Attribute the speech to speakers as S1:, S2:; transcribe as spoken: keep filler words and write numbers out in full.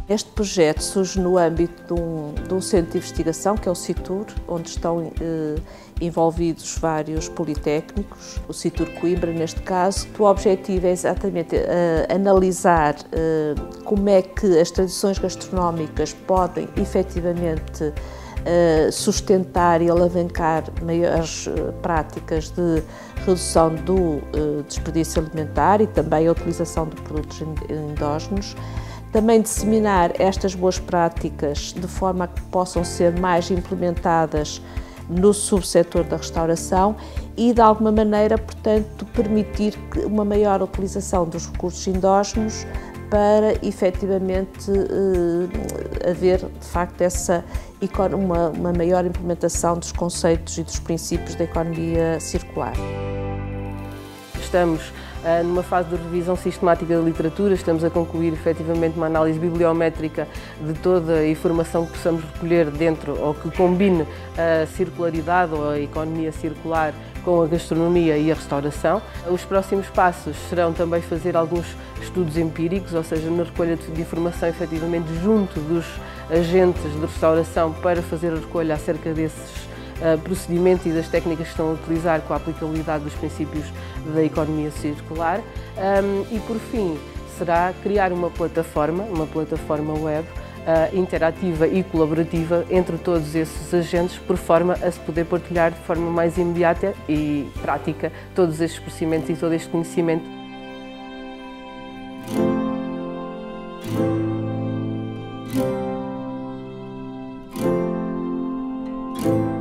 S1: Este projeto surge no âmbito de um, de um centro de investigação, que é o CITUR, onde estão eh, envolvidos vários politécnicos, o CITUR Coimbra neste caso. O objetivo é exatamente eh, analisar eh, como é que as tradições gastronómicas podem efetivamente eh, sustentar e alavancar maiores eh, práticas de redução do eh, desperdício alimentar e também a utilização de produtos endógenos. Também disseminar estas boas práticas de forma a que possam ser mais implementadas no subsetor da restauração e, de alguma maneira, portanto, permitir uma maior utilização dos recursos endógenos para, efetivamente, eh, haver, de facto, essa, uma, uma maior implementação dos conceitos e dos princípios da economia circular.
S2: Estamos uh, numa fase de revisão sistemática da literatura, estamos a concluir efetivamente uma análise bibliométrica de toda a informação que possamos recolher dentro ou que combine a circularidade ou a economia circular com a gastronomia e a restauração. Os próximos passos serão também fazer alguns estudos empíricos, ou seja, na recolha de informação efetivamente junto dos agentes de restauração para fazer a recolha acerca desses Uh, procedimentos e das técnicas que estão a utilizar com a aplicabilidade dos princípios da economia circular. Um, e, por fim, será criar uma plataforma, uma plataforma web uh, interativa e colaborativa entre todos esses agentes, por forma a se poder partilhar de forma mais imediata e prática todos estes procedimentos e todo este conhecimento.
S3: Thank you.